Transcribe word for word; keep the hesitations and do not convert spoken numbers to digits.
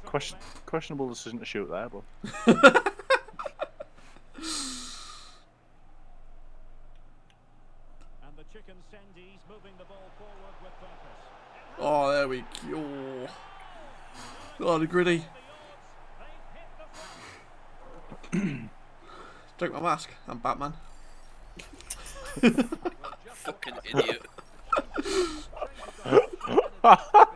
Question, questionable decision to shoot there, but. Oh, there we go. Oh, the gritty. Drink my mask. I'm Batman. Fucking idiot.